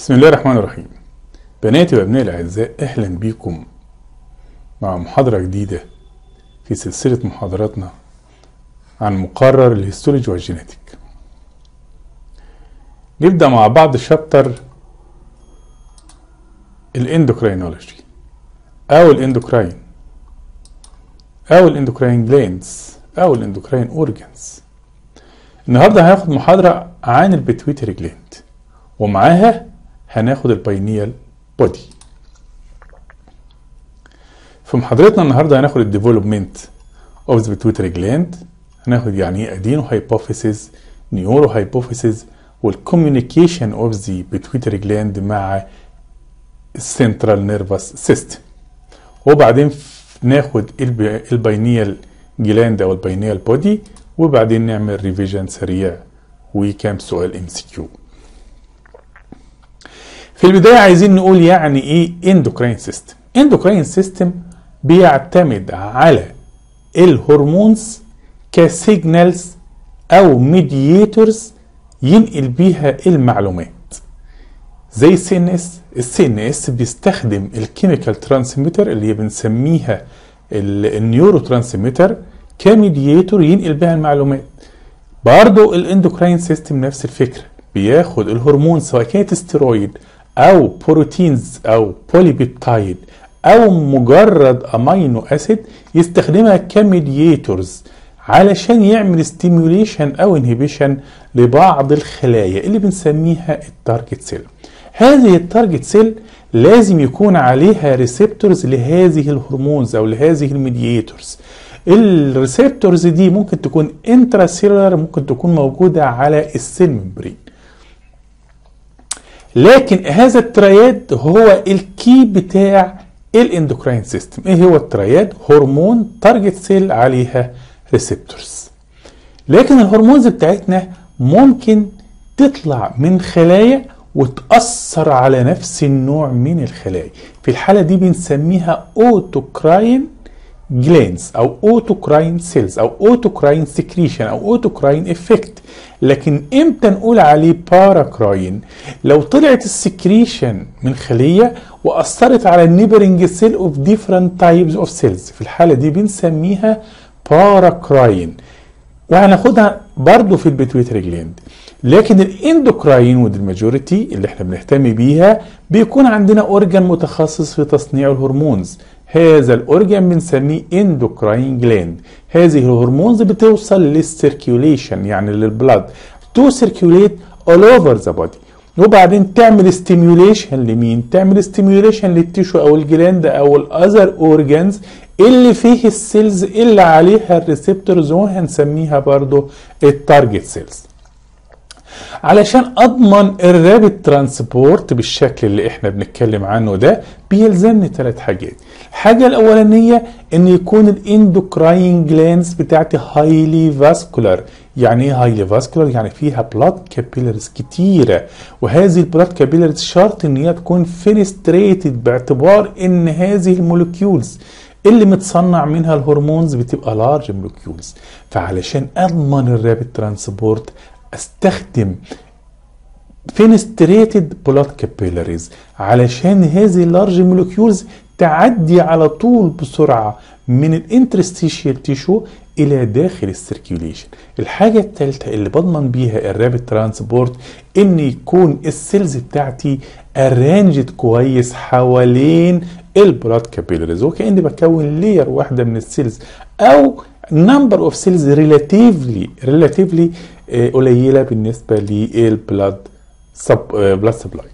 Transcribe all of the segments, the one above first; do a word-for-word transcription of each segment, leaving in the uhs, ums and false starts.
بسم الله الرحمن الرحيم. بناتي وابنائي الاعزاء، اهلا بيكم مع محاضرة جديدة في سلسلة محاضراتنا عن مقرر الهيستولوجي والجينيتيك. نبدأ مع بعض شابتر الاندوكراينولوجي او الاندوكراين او الاندوكراين جلاندز او الاندوكراين اورجانز. النهارده هناخد محاضرة عن البيتويتري جلاند، ومعاها هناخد الباينيال بودي. في محاضرتنا النهارده هناخد الديفلوبمنت اوف ذا بيتويتري جلاند، هناخد يعني ايه ادينو هايبوفيسيس، نيورو هايبوفيسيس، والكوميونيكيشن اوف ذا بيتويتري جلاند مع السنترال نيرفس سيستم. وبعدين ناخد الباينيال جلاند او الباينيال بودي، وبعدين نعمل ريفيجن سريع وكام سؤال ام سي كيو. في البداية عايزين نقول يعني ايه اندوكراين سيستم. اندوكراين سيستم بيعتمد على الهرمونز كسيجنالز او ميدياتورز ينقل بيها المعلومات، زي السي ان اس. السي ان اس بيستخدم الكيميكال ترانسميتر اللي بنسميها النيورو ترانسميتر كميدياتور ينقل بيها المعلومات. برضو الاندوكراين سيستم نفس الفكرة، بياخد الهرمون سواء كانت ستيرويد او بروتينز او بوليبيبتايد او مجرد امينو اسيد، يستخدمها كميدياتورز علشان يعمل ستيميوليشن او انهبيشن لبعض الخلايا اللي بنسميها التارجت سيل. هذه التارجت سيل لازم يكون عليها ريسبتورز لهذه الهرمونز او لهذه الميدياتورز. الريسبتورز دي ممكن تكون انتراسيلولار، ممكن تكون موجودة على السيل ممبرين. لكن هذا الترياد هو الكي بتاع الاندوكراين سيستم. ايه هو الترياد؟ هرمون، تارجت سيل، عليها ريسبتورز. لكن الهرمونز بتاعتنا ممكن تطلع من خلايا وتأثر على نفس النوع من الخلايا. في الحالة دي بنسميها اوتوكراين جلاندز او اوتوكراين سيلز او اوتوكراين سكريشن او اوتوكراين افكت. لكن امتى نقول عليه باراكراين؟ لو طلعت السكريشن من خليه واثرت على النيبرنج سيل اوف ديفرنت تايبس اوف سيلز، في الحاله دي بنسميها باراكراين، وهناخدها برضو في البيتويتري جلاند. لكن الاندوكراين ودي الماجوريتي اللي احنا بنهتم بيها، بيكون عندنا اورجان متخصص في تصنيع الهرمونز. هذا الاورجان بنسميه اندوكراين جلاند. هذه الهرمونز بتوصل للسيركيوليشن يعني للبلاد، تو سيركيوليت اول اوفر ذا بودي، وبعدين تعمل ستيميوليشن لمين؟ تعمل ستيميوليشن للتيشو او الجلاند او الاذر اورجانز اللي فيه السيلز اللي عليها الريسبتورز، وهنسميها برضو التارجت سيلز. علشان اضمن الرابيد ترانسبورت بالشكل اللي احنا بنتكلم عنه ده، بيلزمني ثلاث حاجات. الحاجه الاولانيه ان يكون الاندوكراين جلاندز بتاعتي هايلي فاسكولار. يعني ايه هايلي فاسكولار؟ يعني فيها بلاد كابيلاريز كتيره، وهذه البلاد كابيلاريز شرط ان هي تكون فينستريتد، باعتبار ان هذه المولكيولز اللي متصنع منها الهرمونز بتبقى لارج مولكيولز. فعلشان اضمن الرابيد ترانسبورت استخدم فينستريتد بلاد كابيلاريز علشان هذه اللارج مولكيولز تعدي على طول بسرعه من الانترستيشيال تيشو الى داخل السيركيوليشن. الحاجه الثالثه اللي بضمن بيها الرابيد ترانسبورت ان يكون السيلز بتاعتي ارانجد كويس حوالين البلاد كابيلاريز، وكاني بكون لير واحده من السيلز او number of cells relatively relatively قليله بالنسبه للبلاد بلاد سبلاي.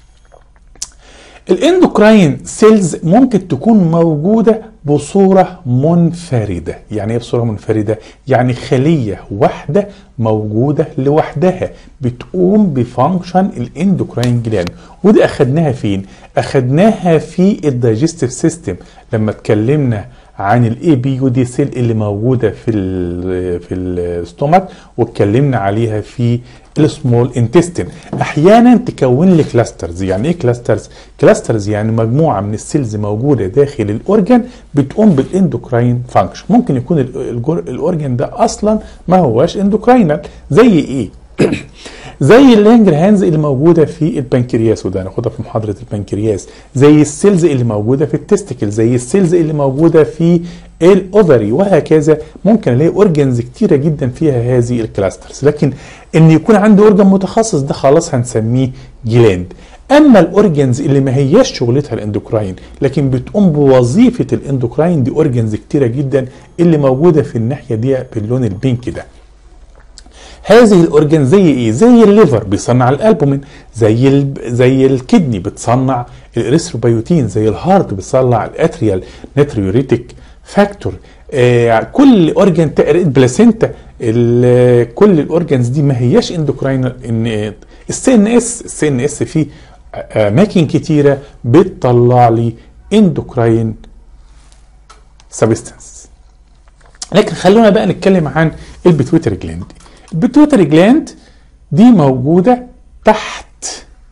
الاندوكراين سيلز ممكن تكون موجوده بصوره منفرده. يعني ايه بصوره منفرده؟ يعني خليه واحده موجوده لوحدها بتقوم بفانكشن الاندوكراين جلاند. ودي اخدناها فين؟ اخدناها في الدايجستيف سيستم لما اتكلمنا عن الاي بي يو دي سيل اللي موجوده في ال في الاستومك، واتكلمنا عليها في السمول انتستين. احيانا تكون لي كلاسترز. يعني ايه كلاسترز؟ كلاسترز يعني مجموعه من السيلز موجوده داخل الاورجان بتقوم بالاندوكراين فانكشن. ممكن يكون الاورجان ده اصلا ما هواش اندوكراينال. زي ايه؟ زي اللانجرهانز اللي موجوده في البنكرياس، وده هناخدها في محاضره البنكرياس. زي السيلز اللي موجوده في التستيكل، زي السيلز اللي موجوده في الاوفري، وهكذا. ممكن الاقي اورجنز كتيره جدا فيها هذه الكلاسترز، لكن ان يكون عندي اورجن متخصص ده خلاص هنسميه جلاند. اما الاورجنز اللي ما هياش شغلتها الاندوكراين لكن بتقوم بوظيفه الاندوكراين، دي اورجنز كتيره جدا اللي موجوده في الناحيه دي باللون البينك ده. هذه الاورجن زي ايه؟ زي الليفر بيصنع الالبومين، زي ال... زي الكدني بتصنع الاريثروبيوتين، زي الهارت بيصنع الاتريال ناتريوريتيك فاكتور. آه كل اورجن بلاسينتا، كل الاورجنز دي ما هياش اندوكراين. ان السي ان اس السي ان اس فيه اماكن كتيره بتطلع لي اندوكراين سبستانس. لكن خلونا بقى نتكلم عن البيتويتري جلاند. البيتويتري جلاند دي موجوده تحت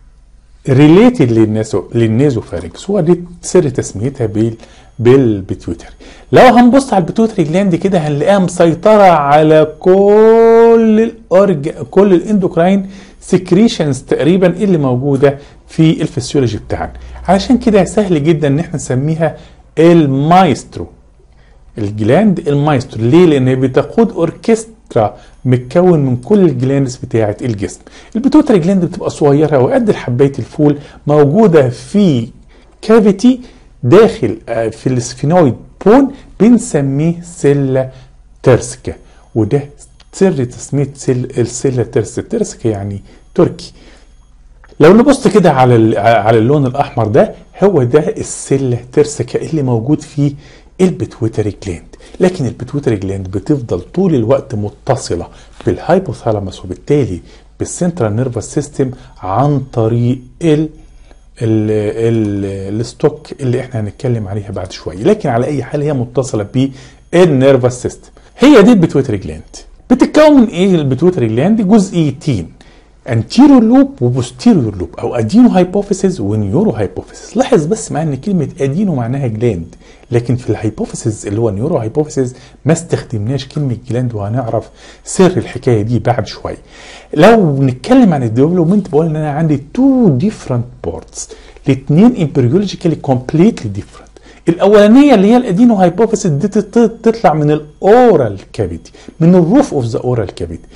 ريليتد للناسو للنيزوفارينكس، هو دي سر تسميتها بال بالبيتويتري. لو هنبص على البيتويتري جلاند كده هنلاقيها مسيطره على كل الاورج كل الاندوكراين سكريشنز تقريبا اللي موجوده في الفسيولوجي بتاعنا. علشان كده سهل جدا ان احنا نسميها المايسترو. الجلاند المايسترو ليه؟ لان بتقود اوركسترا متكون من كل الجلاندز بتاعه الجسم. البيتويتري جلاند بتبقى صغيره وقد حبايه الفول، موجوده في كافيتي داخل في السفينويد بون بنسميه سيلا ترسكا، وده سر تسميه السيلا ترسكا. ترسكا يعني تركي. لو نبص كده على على اللون الاحمر ده، هو ده السيلا ترسكا اللي موجود فيه البيتويتري جلاند. لكن البيتويتري جلاند بتفضل طول الوقت متصله بالهايبوثالاموس وبالتالي بالسنترال نيرفس سيستم عن طريق ال الستوك اللي احنا هنتكلم عليها بعد شويه. لكن على اي حال هي متصله بالنيرفس سيستم. هي دي البيتويتري جلاند. بتتكون من ايه البيتويتري جلاند؟ جزئيتين، انتيريور لوب وبوستيريور لوب، او ادينو هايبوفيسيس ونيورو هايبوفيسيس. لاحظ بس معايا ان كلمه ادينو معناها جلاند، لكن في الهايبوفيسيس اللي هو نيورو هايبوفيسيس ما استخدمناش كلمه جلاند، وهنعرف سر الحكايه دي بعد شويه. لو نتكلم عن الديفلوبمنت بقول ان انا عندي تو ديفرنت بارتس، الاثنين امبريولوجيكالي كومبليتلي ديفرنت. الاولانيه اللي هي الادينو هايبوفيسيس دي تطلع من الاورال كافيتي، من الروف اوف ذا اورال كافيتي.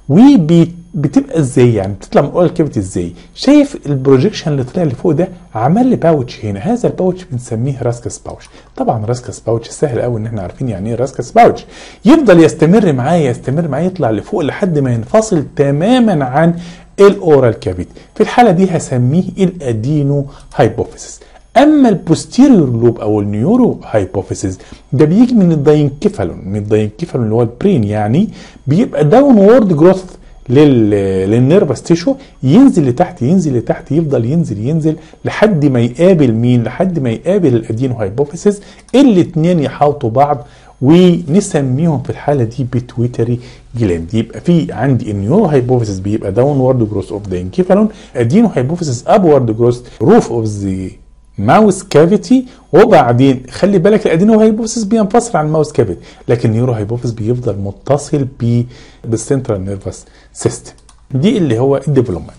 وبتبقى ازاي يعني؟ بتطلع من الاورال كافيتي ازاي؟ شايف البروجيكشن اللي طلع اللي فوق ده؟ عمل لي باوتش هنا، هذا الباوتش بنسميه راسكس باوتش. طبعا راسكس باوتش سهل قوي ان احنا عارفين يعني ايه راسكس باوتش. يفضل يستمر معايا يستمر معايا يطلع لفوق لحد ما ينفصل تماما عن الاورال كافيتي. في الحاله دي هسميه الادينو هايبوفيسيس. اما البوستيريور لوب او النيورو هايبوفيسيس ده بيجي من الداينكيفالون، من الداينكيفالون اللي هو البرين، يعني بيبقى داون وورد جروث لل للنيرفس تيشو، ينزل لتحت ينزل لتحت يفضل ينزل ينزل لحد ما يقابل مين؟ لحد ما يقابل الادينو هايبوفيسيس. الاثنين يحاوطوا بعض ونسميهم في الحاله دي بيتويتري جلاند. يبقى في عندي النيورو هايبوفيسيس بيبقى داون وورد جروث اوف داينكيفالون، ادينو هايبوفيسيس اب وورد جروث روف اوف ذا ماوس كافيتي. وبعدين خلي بالك الادينو هايبوفيسيس بينفصل عن الماوس كافيتي، لكن النيورو هايبوفيسيس بيفضل متصل بالسنترال نيرفس سيستم. دي اللي هو الديفلوبمنت.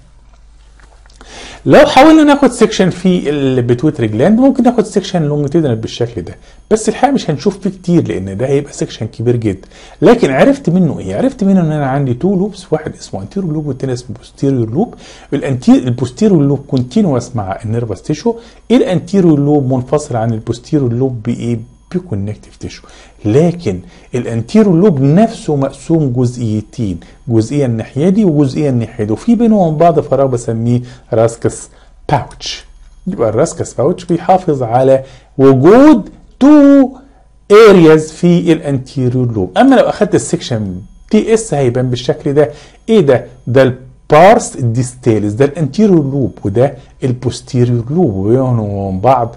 لو حاولنا ناخد سيكشن في البيتويتري جلاند ممكن ناخد سيكشن لونجيتودينال بالشكل ده، بس الحقيقه مش هنشوف فيه كتير لان ده هيبقى سيكشن كبير جدا. لكن عرفت منه ايه؟ عرفت منه ان انا عندي تو لوبس، واحد اسمه انتيريور لوب والتاني اسمه بوستيريور لوب. الانتير البوستيريور لوب كونتينوس مع النيرفس تيشو، الانتيريور لوب منفصل عن البوستيريور لوب بايه؟ بكونكتيف تيشو. لكن الانتيريور لوب نفسه مقسوم جزئيتين، جزئيه الناحيه دي وجزئيه الناحيه دي، وفي بينهم بعض فراغ بسميه راسكس باوتش. يبقى الراسكس باوتش بيحافظ على وجود تو ارياز في الانتيريور لوب. اما لو اخدت السكشن تي اس هيبان بالشكل ده. ايه ده؟ ده البارس ديستاليس، ده الانتيريور لوب، وده البوستيريور لوب، وبينهم وبين بعض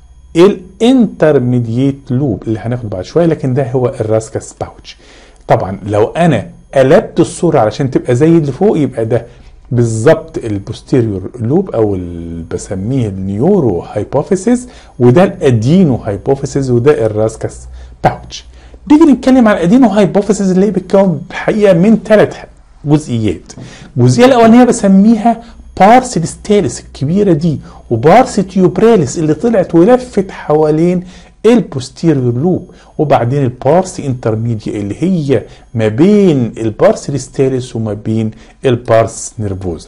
الانترميديت لوب اللي هناخد بعد شويه. لكن ده هو الراسكس باوتش. طبعا لو انا قلبت الصوره علشان تبقى زي اللي فوق يبقى ده بالظبط البوستيريور لوب او اللي بسميه النيورو هايبوفيسيس، وده الادينو هايبوفيسيس، وده الراسكس باوتش. نيجي نتكلم عن الادينو هايبوفيسيس اللي هي بتتكون الحقيقه من ثلاث جزئيات. الجزئيه الاولانيه بسميها بارس ديستاليس الكبيره دي، وبارس تيوبراليس اللي طلعت ولفت حوالين البوستيريور لوب، وبعدين البارس انترميديا اللي هي ما بين البارس ديستاليس وما بين البارس نيرفوزا.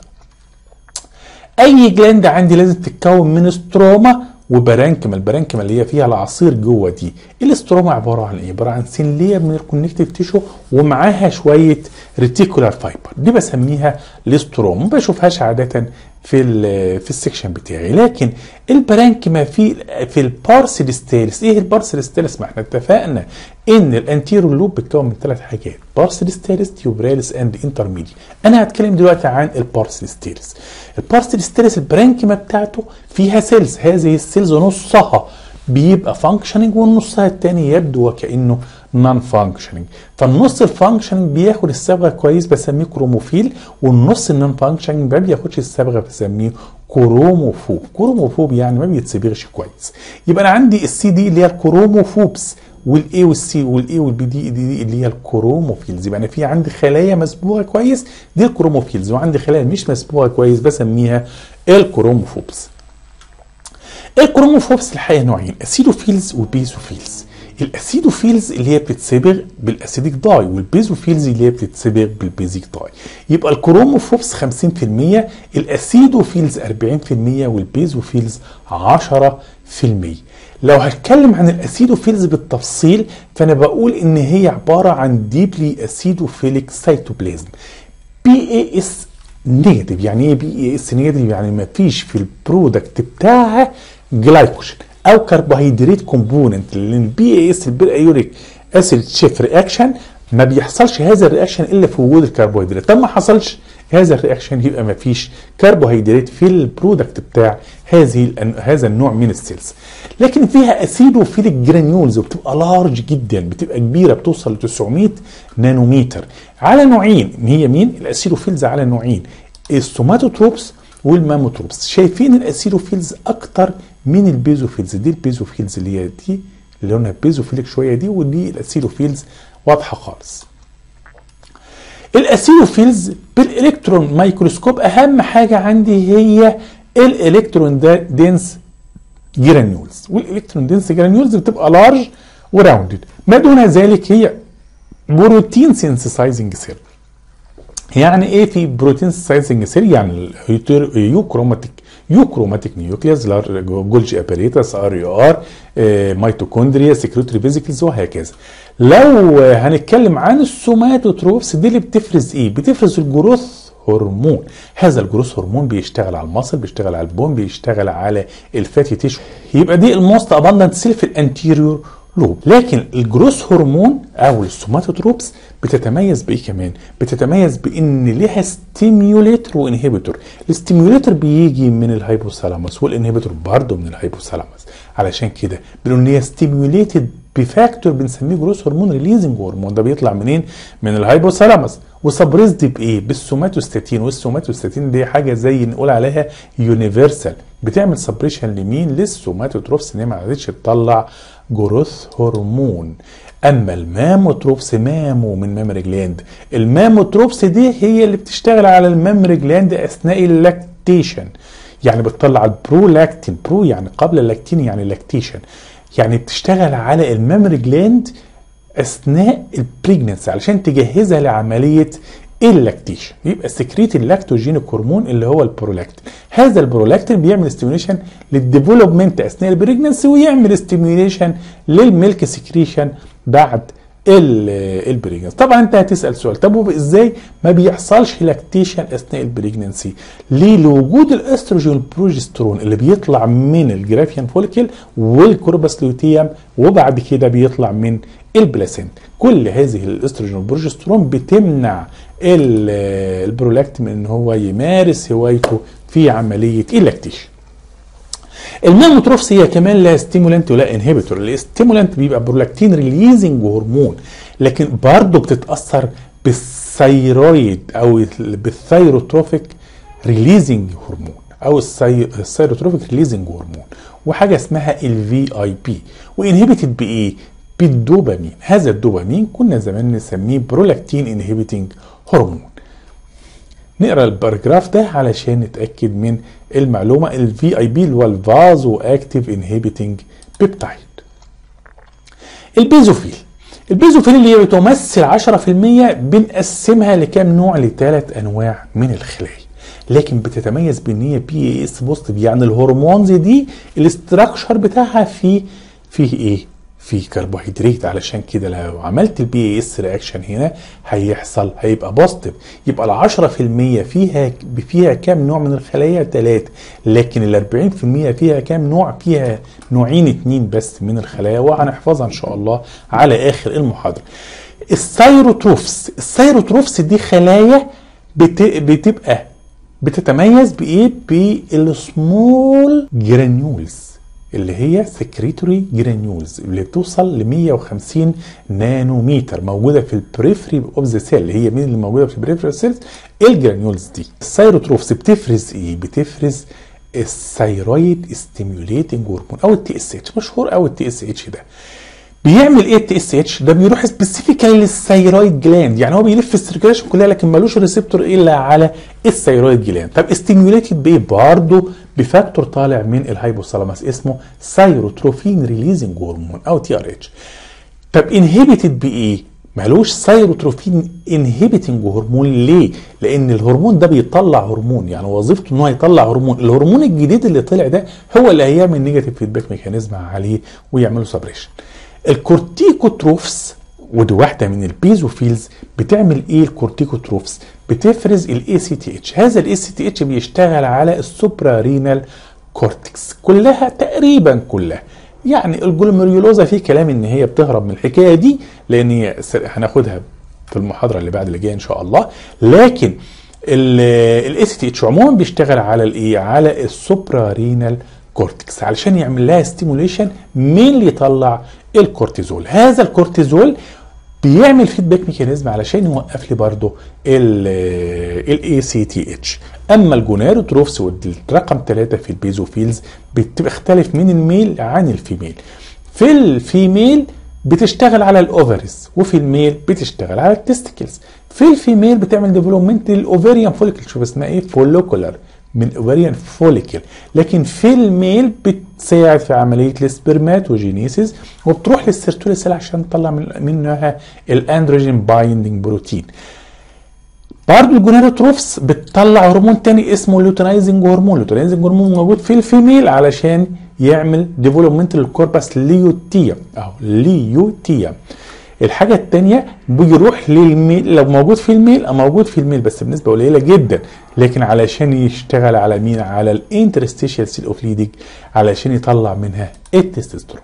اي جلاند عندي لازم تتكون من ستروما وبرانكما. البرانكما اللي هي فيها العصير جوه دي. الاستروما عباره عن ايه؟ عباره عن سين لير من الكونكتيف تيشو ومعاها شويه ريتيكولار فايبر، دي بسميها الاستروما، ما بشوفهاش عاده في في السكشن بتاعي. لكن البرانكما في في البارس ديستاليس. ايه البارس ديستاليس؟ ما احنا اتفقنا ان الانتيريور لوب بيتكون من ثلاث حاجات، بارس ديستاليس، تيوبراليس اند انترميديا. انا هتكلم دلوقتي عن البارس ديستاليس. البارس ديستاليس البرانكما بتاعته فيها سيلز، هذه السيلز نصها بيبقى فانكشننج والنصها الثاني يبدو وكانه نون فانكشننج. فالنص الفانكشننج بياخد الصبغه كويس بسميه كروموفيل، والنص النون فانكشننج ما بياخدش الصبغه بسميه كروموفوب. كروموفوب يعني ما بيتصبغش كويس. يبقى انا عندي السي دي اللي هي الكروموفوبس، والاي والسي والاي والبي دي, دي اللي هي الكروموفيلز. يبقى انا في عندي خلايا مسبوغه كويس دي الكروموفيلز، وعندي خلايا مش مسبوغه كويس بسميها الكروموفوبس. الكروموفوبس الحقيقه نوعين، اسيدوفيلز وبيزوفيلز. الاسيدوفيلز اللي هي بتتصبغ بالاسيديك داي، والبيزوفيلز اللي هي بتتصبغ بالبيزيك داي. يبقى الكروموفوبس خمسين في المية، الاسيدوفيلز أربعين في المية، والبيزوفيلز عشرة في المية. لو هتكلم عن الاسيدوفيلز بالتفصيل فانا بقول ان هي عباره عن ديبلي اسيدوفيليك سيتوبلازم. بي اي اس نيجاتيف. يعني ايه بي اي اس نيجاتيف؟ يعني ما فيش في البرودكت بتاعها جلايكوجين او كربوهيدرات كومبوننت، لان البي اي اس البيريوريك اسيد شيف رياكشن ما بيحصلش هذا الرياكشن الا في وجود الكربوهيدرات. طب ما حصلش هذا الرياكشن يبقى ما فيش كربوهيدرات في البرودكت بتاع هذه هذا النوع من السيلز. لكن فيها اسيدوفيليك جرانيولز وبتبقى لارج جدا، بتبقى كبيره بتوصل ل تسعمية نانومتر على نوعين. هي مين؟ الاسيدوفيلز على نوعين، السوماتوتروبس والماموتروبس. شايفين الاسيدوفيلز اكتر من البيزوفيلز. دي البيزوفيلز اللي هي دي اللي لونها بيزوفيليك شويه دي، ودي الاسيدوفيلز واضحه خالص. الاسيدوفيلز بالالكترون مايكروسكوب اهم حاجه عندي هي الالكترون دينس جرانيولز، والالكترون دينس جرانيولز بتبقى لارج وراوندد. ما دون ذلك هي بروتين سينثسايزنج سيل. يعني ايه في بروتين سينثسايزنج سيل؟ يعني يوكروماتيك يوكروماتيك نيوكليوس، جولجي اباريتس، ار يو ار، ميتوكوندريا، سكريتوري فيزيكلز وهكذا. لو هنتكلم عن السوماتوتروبس دي اللي بتفرز ايه؟ بتفرز الجروث هرمون. هذا الجروث هرمون بيشتغل على المصل، بيشتغل على البون، بيشتغل على الفاتي تيشو. يبقى دي الموست اباندنت سيل في الانتيريور لوب. لكن الجروث هرمون او السوماتوتروبس بتتميز بايه كمان؟ بتتميز بان ليها ستيميوليتر وانهبيتور. الستيميوليتر بيجي من الهايبوثالاموس والانهبيتور برضه من الهايبوثالاموس. علشان كده بنقول ان هي ستيميوليتد بفاكتور بنسميه جروث هرمون ريليزنج هرمون. ده بيطلع منين؟ من الهايبوثالاموس. وسبريزد بايه؟ بالسوماتوستاتين. والسوماتوستاتين دي حاجه زي نقول عليها يونيفرسال، بتعمل سبريشن لمين؟ للسوماتوتروبس ان هي ما عادتش تطلع جروث هرمون. اما الماموتروبس مامو من مامري جلاند. الماموتروبس دي هي اللي بتشتغل على المامري جلاند اثناء اللاكتيشن، يعني بتطلع البرولاكتين. برو يعني قبل اللاكتين يعني لاكتيشن، يعني بتشتغل على المامري جلاند اثناء البريجننسي علشان تجهزها لعمليه اللاكتيشن. يبقى سكريت اللاكتوجينيك هرمون اللي هو البرولاكتين. هذا البرولاكتين بيعمل ستيميوليشن للديفلوبمنت اثناء البريجننسي، ويعمل ستيميوليشن للميلك سكريشن بعد البريجننسي. طبعا انت هتسال سؤال، طب ازاي ما بيحصلش لاكتيشن اثناء البريجننسي؟ ليه؟ لوجود الاستروجين والبروجسترون اللي بيطلع من الجرافيان فوليكل والكوربس لوتيوم، وبعد كده بيطلع من البلاسينت. كل هذه الاستروجين والبروجسترون بتمنع البرولاكتين ان هو يمارس هوايته في عمليه اللاكتيشن. الماموتروفس هي كمان لا ستيمولانت ولا انهبيتور. الاستيمولانت بيبقى برولاكتين ريليزنج هرمون، لكن برضه بتتاثر بالثيرويد او بالثيروتروفيك ريليزنج هرمون او الثيروتروفيك ريليزنج هرمون، وحاجه اسمها الفي اي بي. وانهبيتد بايه؟ بالدوبامين. هذا الدوبامين كنا زمان نسميه برولاكتين انهبيتنج هرمون. نقرا الباراجراف ده علشان نتاكد من المعلومه. الفي اي بي اللي هو الفازو اكتيف انهبيتنج بيبتايد. البيزوفيل، البيزوفيل اللي هي بتمثل عشرة في المية بنقسمها لكام نوع؟ لثلاث انواع من الخلايا، لكن بتتميز بان هي بي اي اس بوزيتيف، يعني الهرمونز دي الاستراكشر بتاعها فيه فيه ايه؟ فيه كربوهيدرات. علشان كده لو عملت البي اي اس رياكشن هنا هيحصل هيبقى بوزيتيف. يبقى ال عشرة في المية فيها فيها كام نوع من الخلايا؟ ثلاثة، لكن ال أربعين في المية فيها كام نوع؟ فيها نوعين اتنين بس من الخلايا، وهنحفظها ان شاء الله على اخر المحاضره. السيروتروفس، السيروتروفس دي خلايا بت... بتبقى بتتميز بايه؟ بالسمول جرانيولز اللي هي سكريتوري جرانيولز اللي بتوصل ل مية وخمسين نانومتر، موجوده في البريفري اوف ذا سيل، اللي هي مين اللي موجوده في البريفري سيلز؟ الجرانيولز دي. السيروتروفس بتفرز ايه؟ بتفرز الثايرويد ستيميوليتنج هرمون او التي اس اتش، مشهور قوي التي اس اتش ده. بيعمل ايه التي اس اتش ده؟ بيروح سبيسيفيكالي للثايرويد جلاند، يعني هو بيلف السيركيليشن كلها لكن ملوش ريسبتور الا على الثايرويد جلاند. طب استيميوليتد بايه؟ برضه بفاكتور طالع من الهايبوثالاموس اسمه ثايروتروفين ريليزنج هرمون او تي ار اتش. طب انهبيتد بايه؟ مالوش ثايروتروفين انهبيتنج هرمون. ليه؟ لان الهرمون ده بيطلع هرمون، يعني وظيفته ان هو يطلع هرمون. الهرمون الجديد اللي طلع ده هو اللي هيعمل نيجاتيف فيدباك ميكانيزم عليه ويعمله سبريشن. الكورتيكوتروفس ودي واحده من البيزوفيلز بتعمل ايه؟ الكورتيكوتروفس بتفرز الاي سي تي اتش. هذا الاي سي تي اتش بيشتغل على السوبرا رينال كورتكس كلها تقريبا كلها. يعني الجلوميريولوزا في كلام ان هي بتهرب من الحكايه دي لان هناخدها في المحاضره اللي بعد اللي جايه ان شاء الله. لكن الاي سي تي اتش عموما بيشتغل على الايه؟ على السوبرا رينال كورتكس علشان يعمل لها ستيموليشن. مين اللي يطلع؟ الكورتيزول. هذا الكورتيزول بيعمل فيدباك ميكانيزم علشان يوقف لي برضه الاي سي تي اتش. اما الجونيروتروفس والرقم ثلاثة في البيزوفيلز بتختلف من الميل عن الفيميل. في الفيميل بتشتغل على الاوفريز، وفي الميل بتشتغل على التستيكلز. في الفيميل بتعمل ديفلوبمنت للاوفريان فوليكل، شوف اسمها ايه؟ فوليكولر، من اوفريان فوليكل. لكن في الميل بتساعد في عمليه السبرماتوجينيسيس وبتروح للسيرتولي سيل عشان تطلع منها الاندروجين بايندينج بروتين. برضه الجونيروتروفس بتطلع هرمون تاني اسمه لوتينايزنج هرمون. لوتينايزنج هرمون موجود في الفيميل علشان يعمل ديفلوبمنت للكوربس ليوتيوم او ليوتيوم. الحاجه الثانيه بيروح للميل، لو موجود في الميل او موجود في الميل بس بنسبه قليله جدا، لكن علشان يشتغل على مين؟ على الانترستيشال سيل اوف ليدنج علشان يطلع منها التستوستيرون.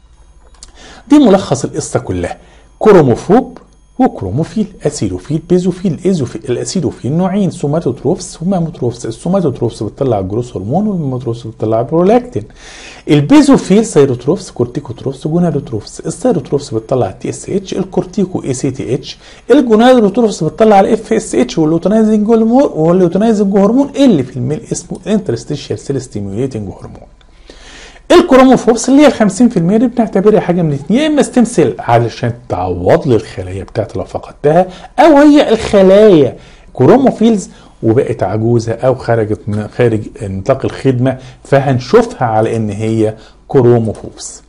دي ملخص القصه كلها. كروموفوب وكروموفيل، اسيدوفيل، بيزوفيل، ايزوفيل. الاسيدوفيل نوعين، سوماتوتروفس وماموتروفس. السوماتوتروفس بتطلع الجروس هرمون والماموتروفس بتطلع البرولاكتين. البيزوفيل سيروتروفس، كورتيكوتروفس، جونادوتروفس. السيروتروفس بتطلع التي اس اتش، الكورتيكو اي سي تي اتش. الجونادوتروفس بتطلع الاف اس اتش واللوتينايزنج هرمون واللوتينايزنج هرمون اللي في الميل اسمه انترستيشال سيل ستيميوليتنج هرمون. الكروموفورس اللي هي ال خمسين في المية دي بنعتبرها حاجه من الاثنين، يا اما ستيم سيل علشان تعوض لي الخلايا بتاعتي لو فقدتها، او هي الخلايا كروموفيلز وبقت عجوزه او خرجت من خارج نطاق الخدمه فهنشوفها على ان هي كروموفورس.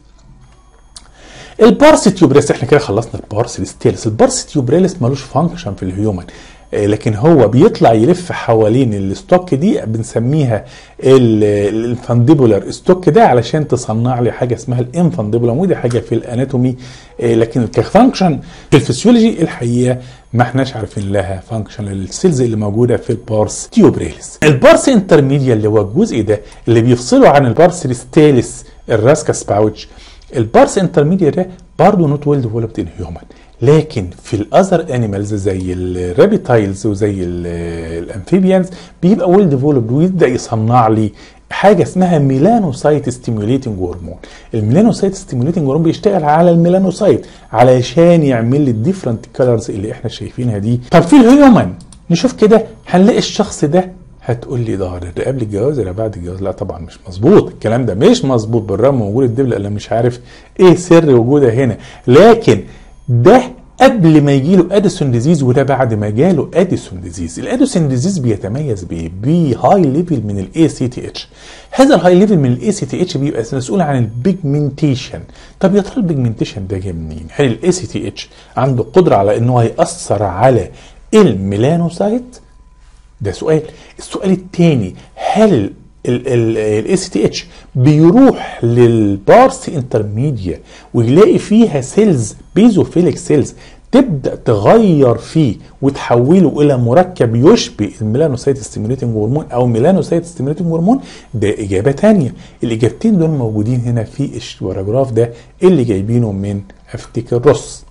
البارس تيوبريلس، احنا كده خلصنا البارس الستيلس. البارس تيوبريلس ملوش فانكشن في الهيومن، لكن هو بيطلع يلف حوالين الستوك دي بنسميها الانفانديبولار ستوك ده علشان تصنع لي حاجه اسمها الانفانديبولار، ودي حاجه في الاناتومي، لكن كفانكشن في الفسيولوجي الحقيقه ما احناش عارفين لها فانكشن للسيلز اللي موجوده في البارس تيوبريلس. البارس انترميديا اللي هو الجزء ده اللي بيفصله عن البارس ستيلس الراسكاس باوتش. البارس انترميديا ده برضه نوت ويل ديفلوبد ان هيومن، لكن في الاذر انيمالز زي الرابيتايلز وزي الامفيبيانز بيبقى ويل ديفلوبد ويبدا يصنع لي حاجه اسمها ميلانوسايت ستيميوليتنج هرمون. الميلانوسايت ستيميوليتنج هرمون بيشتغل على الميلانوسايت علشان يعمل لي الديفرنت كلرز اللي احنا شايفينها دي. طب في الهيومن نشوف كده هنلاقي الشخص ده، هتقول لي ده ده قبل الجواز ولا بعد الجواز؟ لا طبعا مش مظبوط، الكلام ده مش مظبوط بالرغم من وجود الدبله اللي مش عارف ايه سر وجودها هنا، لكن ده قبل ما يجي له اديسون ديزيز وده بعد ما جاله اديسون ديزيز. الاديسون ديزيز بيتميز بايه؟ بهاي ليفل من الاي سي تي اتش. هذا الهاي ليفل من الاي سي تي اتش بيبقى مسؤول عن البيجمنتيشن. طب يا ترى البيجمنتيشن ده جاي منين؟ هل الاي سي تي اتش عنده قدره على انه هيأثر على الميلانوسايت؟ ده سؤال. السؤال الثاني، هل الاي سي تي اتش بيروح للبارس انترميديا ويلاقي فيها سيلز بيزوفيليك سيلز تبدا تغير فيه وتحوله الى مركب يشبه الميلانوسايت ستيميوليتنج هرمون او ميلانوسايت ستيميوليتنج هرمون؟ ده اجابه ثانيه. الاجابتين دول موجودين هنا في الباراجراف ده اللي جايبينه من افتكر روس.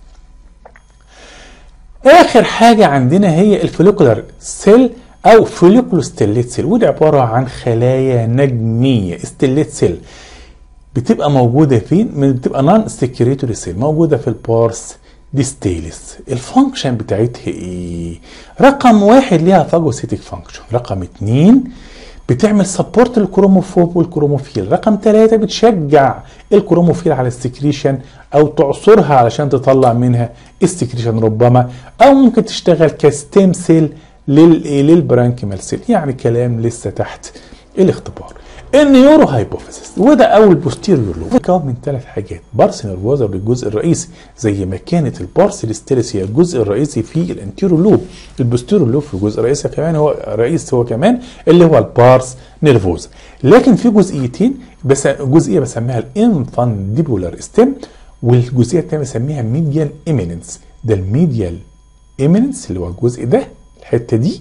اخر حاجه عندنا هي الفوليكولار سيل او فوليكولو ستيليت سيل، ودي عباره عن خلايا نجميه ستيليت سيل. بتبقى موجوده فين؟ بتبقى نون سكريتوري سيل، موجوده في البارس ديستيلس. الفانكشن بتاعتها ايه؟ رقم واحد ليها فاجوسيتيك فانكشن، رقم اتنين بتعمل سبورت للكروموفوب والكروموفيل، رقم ثلاثة بتشجع الكروموفيل على السكريشن او تعصرها علشان تطلع منها السكريشن ربما، او ممكن تشتغل كستيم سيل للبرانكيمال سيل. يعني كلام لسه تحت الاختبار. النيورو هايبوفيسيس وده اول بوستيريور لوب، بيتكون من ثلاث حاجات: بارس نيرفوزا بالجزء الرئيسي زي ما كانت البارس ديستيلس هي الجزء الرئيسي في الانتيرو لوب، البوستيريور لوب في الجزء الرئيسي كمان هو رئيس هو كمان اللي هو البارس نيرفوزا. لكن في جزئيتين، بس جزئيه بسميها الانفانديبولار ستيم، والجزئيه الثانيه بسميها ميديال ايميننس. ده الميديال ايميننس اللي هو الجزء ده الحته دي،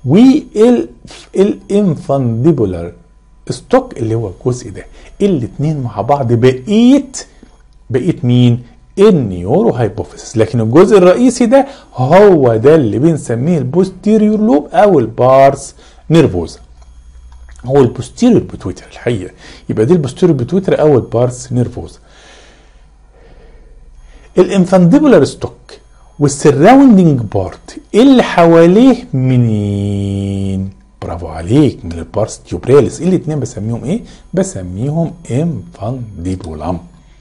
والانفانديبولار ستوك اللي هو الجزء ده. الاثنين مع بعض بقيت بقيت مين؟ النيورو هايبوفيسيس. لكن الجزء الرئيسي ده هو ده اللي بنسميه البوستيريور لوب او البارس نيرفوزا، هو البوستيريور بيتويتري الحقيقه. يبقى دي البوستيريور بيتويتري او البارس نيرفوزا. الانفانديبولار ستوك والسراوندينج بارت اللي حواليه منين؟ برافو عليك، من البارس تيوبراليس. الاثنين بسميهم ايه؟ بسميهم انفانديبولام.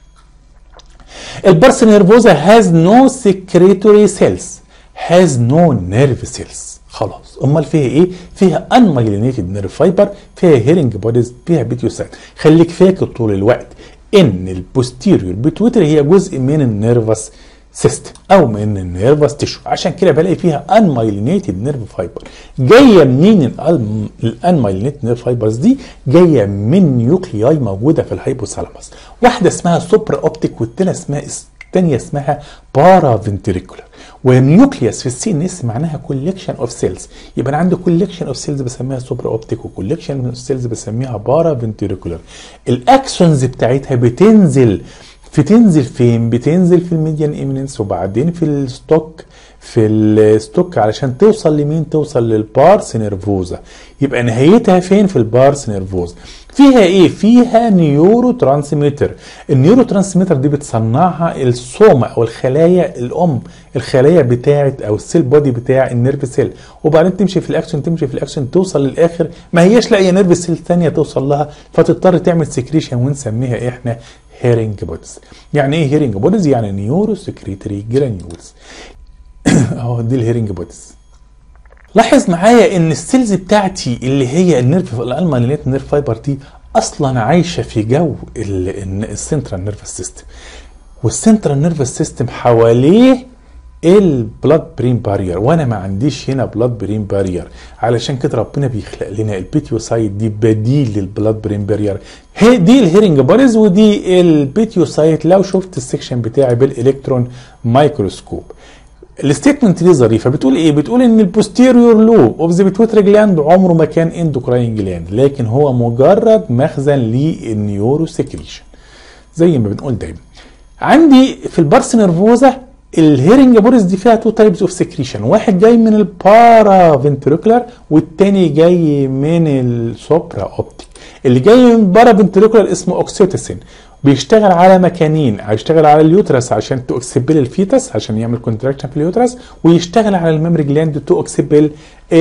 البارس نيرفوزا has no secretory cells has no nerve cells. خلاص، امال فيها ايه؟ فيها unmyelinated nerve fiber، فيها هيرنج بوديز، فيها بيتيوسايت. خليك فاكر طول الوقت ان البوستيريور بيتويتري هي جزء من النيرفس سيستم او من النيرفس تيشو، عشان كده بلاقي فيها unmyelinated nerve fiber. جايه منين الانمايلينيتد نيرف فايبرز دي؟ جايه من نيوكلياي موجوده في الهايبوثالاموس، واحده اسمها سوبرا اوبتيك والثانيه اسمها الثانيه اسمها بارا فنتريكولار. ونيوكليوس في السي ان اس معناها كوليكشن اوف سيلز، يبقى انا عندي كوليكشن اوف سيلز بسميها سوبرا اوبتيك، وكوليكشن اوف سيلز بسميها بارا فنتريكولار. الاكشنز بتاعتها بتنزل في تنزل فين؟ بتنزل في الميديان ايميننس وبعدين في الستوك في الستوك علشان توصل لمين؟ توصل للبارس نيرفوزا. يبقى نهايتها فين؟ في البارس نيرفوزا. فيها ايه؟ فيها نيورو ترانسميتر. النيورو ترانسميتر دي بتصنعها السوما او الخلايا الام، الخلايا بتاعه او السيل بودي بتاع النيرف سيل، وبعدين تمشي في الاكشن تمشي في الاكشن توصل للاخر ما هياش لاقيه نيرف سيل ثانيه توصل لها، فتضطر تعمل سكريشن ونسميها احنا هيرنج بوديز. يعني ايه هيرنج بوديز؟ يعني نيورو سكريتري جرانيولز. اهو دي الهيرنج بوديز. لاحظ معايا ان السيلز بتاعتي اللي هي النيرف الانمايلينيت نيرف فايبر دي اصلا عايشه في جو السنترال نيرفس سيستم، والسنترال نيرفس سيستم حواليه البلاد برين بارير، وانا ما عنديش هنا بلاد برين بارير، علشان كده ربنا بيخلق لنا البيتيوسايت دي بديل للبلاد برين بارير. هي دي الهيرنج بوديز ودي البيتيوسايت. لو شفت السكشن بتاعي بالالكترون مايكروسكوب. الستيتمنت دي ظريفه، بتقول ايه؟ بتقول ان البوستيريور لوب اوف ذا بيتويتري جلاند عمره ما كان اندوكراين جلاند، لكن هو مجرد مخزن للنيورو سكريشن زي ما بنقول دايما. عندي في البارس نيرفوزا الهيرنج بوديز دي فيها تو تايبس اوف سكريشن، واحد جاي من البارا فنتريكولار والتاني جاي من السوبرا اوبتيك. اللي جاي من البارا فنتريكولار اسمه اوكسيتوسين، بيشتغل على مكانين، هيشتغل على اليوترس عشان تو اكسبل الفيتس عشان يعمل كونتراكشن في اليوترس، ويشتغل على الميموري جلاند تو اكسبل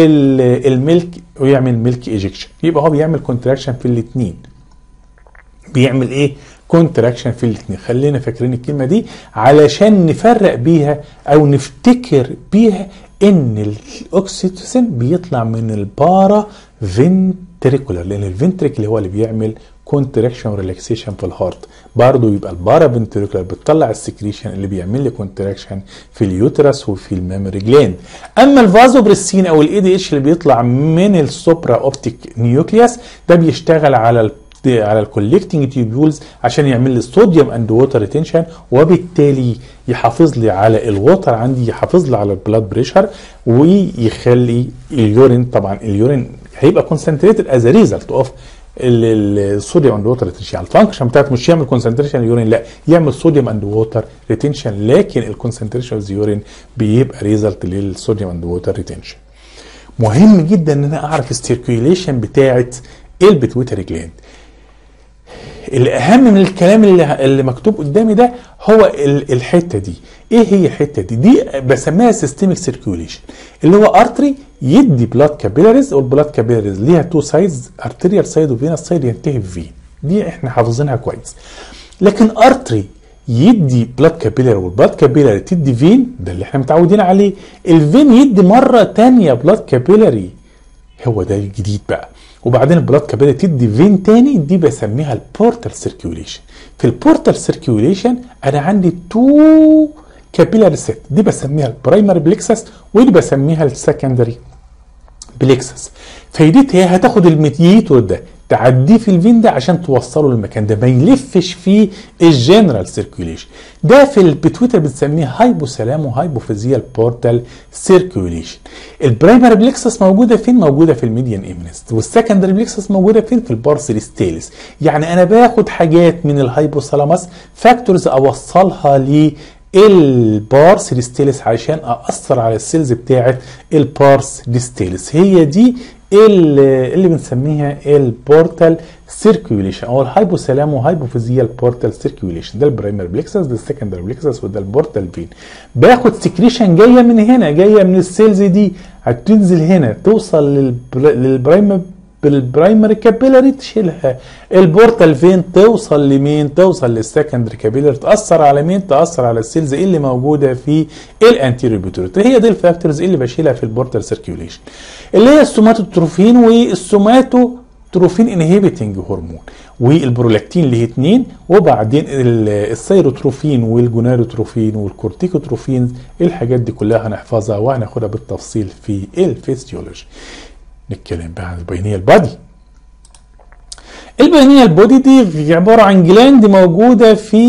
الميلك ويعمل ميلك ايجكشن. يبقى هو بيعمل كونتراكشن في الاثنين. بيعمل ايه؟ كونتراكشن في الاثنين. خلينا فاكرين الكلمه دي علشان نفرق بيها او نفتكر بيها ان الاوكسيتوسين بيطلع من البارا فنتريكولار، لان الفنتريكل هو اللي بيعمل كونتراكشن وريلاكسيشن في الهارت. برضه يبقى البارا فنتريكولار بتطلع السكريشن اللي بيعمل لي كونتراكشن في اليوترس وفي الماموري جلاند. اما الفازوبريسين او الاي دي اتش اللي بيطلع من السوبرا اوبتيك نيوكليوس ده بيشتغل على ال على الكولكتنج تيوبولز عشان يعمل لي صوديوم اند ووتر ريتنشن، وبالتالي يحافظ لي على الووتر عندي، يحافظ لي على البلاد بريشر، ويخلي اليورين، طبعا اليورين هيبقى كونسنتريتد از ريزلت اوف الصوديوم اند ووتر ريتنشن. يعني الفانكشن بتاعته مش يعمل كونسنتريشن اليورين، لا يعمل صوديوم اند ووتر ريتنشن، لكن الكونسنتريشن اوف اليورين بيبقى ريزلت للصوديوم اند ووتر ريتنشن. مهم جدا ان انا اعرف السيركيوليشن بتاعت البيتويتري جلاند. الاهم من الكلام اللي, اللي مكتوب قدامي ده هو الحته دي. ايه هي الحته دي؟ دي بسميها سيستميك سيركيوليشن، اللي هو ارتري يدي بلاد كابيلاريز، والبلاد كابيلاريز ليها تو سايدز، ارتريال سايد وفينس سايد ينتهي بفين. دي احنا حافظينها كويس. لكن ارتري يدي بلاد كابيلاري والبلاد كابيلاري تدي فين، ده اللي احنا متعودين عليه. الفين يدي مره ثانيه بلاد كابيلاري، هو ده الجديد بقى. وبعدين البلاد كابيلاري تدي فين تاني، دي بسميها البورتال سيركيوليشن. في البورتال سيركيوليشن انا عندي تو كابيلاري سيت، دي بسميها البرايمري بليكسس ودي بسميها السكندري بليكسس. فايدتها هي هتاخد الميديتور ده تعديه في الفين ده عشان توصله للمكان ده، ما يلفش فيه الجنرال سيركيوليشن. ده في البيتويتر بتسميه هايبوثالامو هايبوفيزيال بورتال سيركيوليشن. البرايمري بليكسس موجوده فين؟ موجوده في الميديان ايمنس. والسكندري بليكسس موجوده فين؟ في البارسيلستاليس. يعني انا باخد حاجات من الهايبوثالاموس فاكتورز اوصلها ل البارس ديستيلس عشان اثر على السيلز بتاعه البارس ديستيلس. هي دي اللي, اللي بنسميها البورتال سيركيوليشن او الهايبوثالامو هايبوفيزيال بورتال سيركيوليشن. ده البرايمري بليكسس، ده السكندري بليكسس، وده البورتال فين. باخد سكريشن جايه من هنا، جايه من السيلز دي، هتنزل هنا توصل للبرايمري بالبرايمري كابيلاري تشيلها. البورتال فين توصل لمين؟ توصل للسكندري كابيلاري، تاثر على مين؟ تاثر على السيلز اللي موجوده في الانتيريور بيتويتري. هي دي الفاكتورز اللي بشيلها في البورتال سيركيوليشن، اللي هي السوماتوتروفين والسوماتوتروفين انهيبيتنج هرمون والبرولاكتين اللي هي اتنين، وبعدين السيروتروفين والجونادوتروفين والكورتيكوتروفين. الحاجات دي كلها هنحفظها وهناخدها بالتفصيل في الفيسيولوجي. نتكلم بقى عن الباينيال بودي. الباينيال بودي دي عباره عن جلاند موجوده في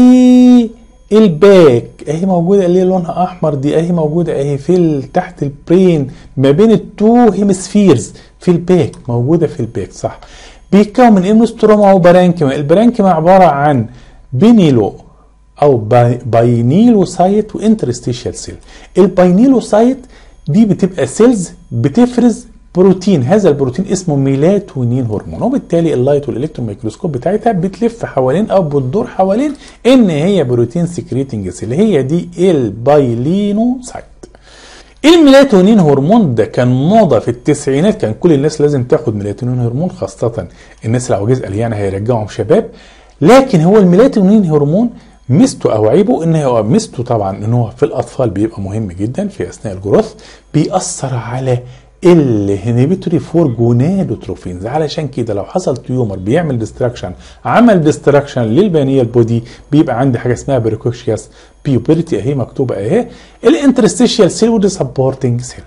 الباك، اهي موجوده اللي لونها احمر دي، اهي موجوده اهي في تحت البرين ما بين التو هيمسفيرز في الباك، موجوده في الباك صح. بيتكون من امنستروما وبرانكيما. البرانكيما عباره عن بينيلو او باينيلوسايت وانترستيشال سيل. الباينيلوسايت دي بتبقى سيلز بتفرز بروتين، هذا البروتين اسمه ميلاتونين هرمون، وبالتالي اللايت والالكترون ميكروسكوب بتاعتها بتلف حوالين او بتدور حوالين ان هي بروتين سكريتنج سيل، هي دي البايلينوسايت. الميلاتونين هرمون ده كان موضه في التسعينات، كان كل الناس لازم تاخد ميلاتونين هرمون، خاصه الناس العواجيز قال يعني هيرجعهم شباب. لكن هو الميلاتونين هرمون ميزته او عيبه ان هو ميزته طبعا ان هو في الاطفال بيبقى مهم جدا في اثناء الجروث، بيأثر على الهنيبيتوري فور جونادوتروفينز. علشان كده لو حصل تيومر بيعمل ديستراكشن، عمل ديستراكشن للبانيال بودي، بيبقى عندي حاجه اسمها بريكوشياس بيوبرتي اهي مكتوبه اهي. الانترستيشيال سيل ودي سبورتنج سيل.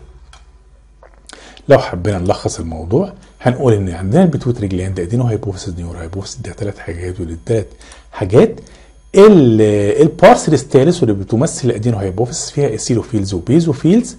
لو حبينا نلخص الموضوع هنقول ان عندنا البيتويتري جلاند ادينو هايبوفيسيس نيورو هايبوفيسيس، ده ثلاث حاجات ودي ثلاث حاجات. البارسيلستاليس واللي بتمثل الادينو هايبوفيسيس فيها اسيلوفيلز وبيزوفيلز.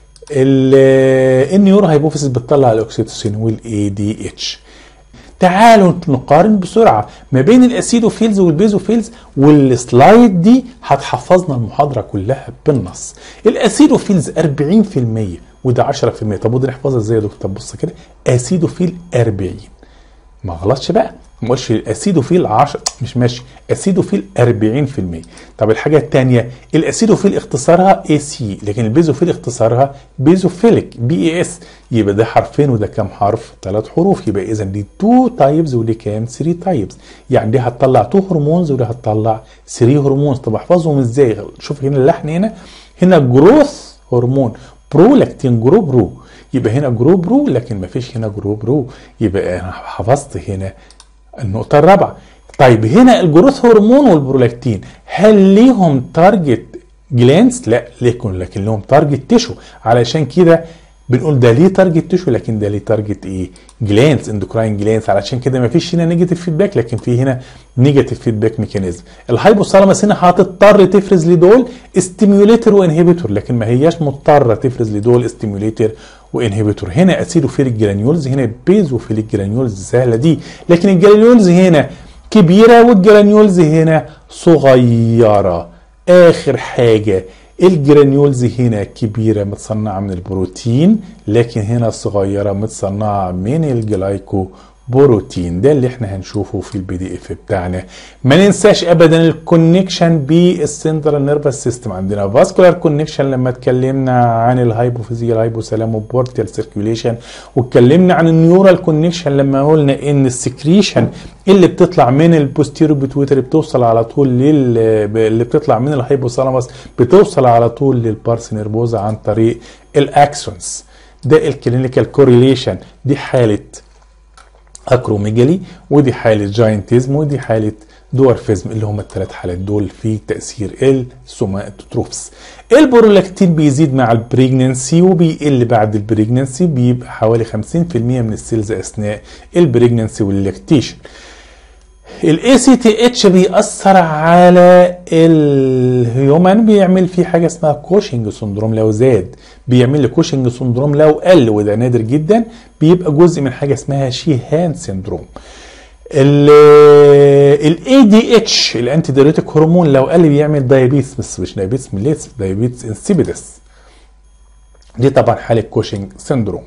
النيورو هايبوفيسيس بتطلع الاكسيتوسين والاي دي اتش. تعالوا نقارن بسرعه ما بين الاسيدوفيلز والبيزوفيلز، والسلايد دي هتحفظنا المحاضره كلها بالنص. الاسيدوفيلز أربعين في المية وده عشرة في المية. طب ودي نحفظها ازاي يا دكتور؟ طب بص كده، اسيدوفيل أربعين ما غلطش بقى، ما قولش الاسيدوفيل عشرة، مش ماشي، اسيدوفيل أربعين في المية. طب الحاجه الثانيه، الاسيدوفيل اختصارها اي سي، لكن البيزوفيل اختصارها بيزوفيليك بي اي اس. يبقى ده حرفين وده كام حرف؟ ثلاث حروف. يبقى اذا دي اتنين تايبز ودي كام؟ ثلاثة تايبز. يعني دي هتطلع اتنين هرمونز ودي هتطلع ثلاثة هرمونز. طب احفظهم ازاي؟ شوف هنا اللحن، هنا هنا جروث هرمون برولاكتين جرو برو، يبقى هنا جرو برو لكن ما فيش هنا جرو برو. يبقى انا حفظت هنا النقطة الرابعة. طيب هنا الجروث هرمون والبرولاكتين هل ليهم تارجت جلانس؟ لا، لكن لكن لهم تارجت تيشو، علشان كده بنقول ده ليه تارجت تيشو لكن ده ليه تارجت ايه؟ جلانس، اندوكراين جلانس. علشان كده ما فيش هنا نيجاتيف فيدباك لكن في هنا نيجاتيف فيدباك ميكانيزم. الهايبوثالاموس هنا هتضطر تفرز لدول ستيميوليتر وانهبيتور، لكن ما هياش مضطره تفرز لدول ستيميوليتر وانهبيتور. هنا اسيدوفيليك جرانيولز، هنا بيزوفيليك جرانيولز، سهله دي. لكن الجرانيولز هنا كبيره والجرانيولز هنا صغيره. اخر حاجه، الجرانيولز هنا كبيره متصنعه من البروتين، لكن هنا صغيره متصنعه من الجلايكو بروتين. ده اللي احنا هنشوفه في البي دي اف بتاعنا. ما ننساش ابدا الكونكشن بالسنترال نيرفس سيستم. عندنا فاسكولار كونكشن لما اتكلمنا عن الهايبوفيزيال هايبوثالامو بورتال سيركيوليشن، واتكلمنا عن النيورال كونكشن لما قلنا ان السكريشن اللي بتطلع من البوستيرو بيتويتري بتوصل على طول لل اللي بتطلع من الهايبوثالاموس بتوصل على طول للبارس نيرفوزا عن طريق الاكسونز. ده الكلينيكال كوريليشن. دي حاله اكروميجالي، ودي حاله جاينتيزم، ودي حاله دورفيزم، اللي هم الثلاث حالات دول في تاثير السوماتوتروفس. البرولاكتين بيزيد مع البريجننسي وبيقل بعد البريجننسي، بيبقى حوالي خمسين في المية من السيلز اثناء البريجننسي واللاكتيشن. الاي سي تي اتش بيأثر على الهيومن، بيعمل فيه حاجه اسمها كوشنج سندروم لو زاد، بيعمل لي كوشنج سندروم لو قل، وده نادر جدا، بيبقى جزء من حاجه اسمها شيهان سندروم. الاي دي اتش الانتي دايوريتيك هرمون لو قل بيعمل دايابيتس، بس مش دايابيتس ميليتس، دايابيتس انسيبيدس. دي طبعا حاله كوشنج سندروم.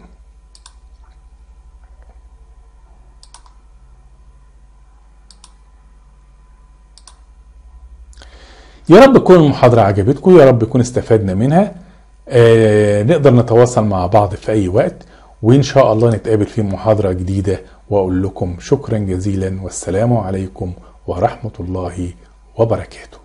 يا رب تكون المحاضرة عجبتكم، يا رب نكون استفدنا منها. آه نقدر نتواصل مع بعض في أي وقت، وإن شاء الله نتقابل في محاضرة جديدة، وأقول لكم شكرا جزيلا والسلام عليكم ورحمة الله وبركاته.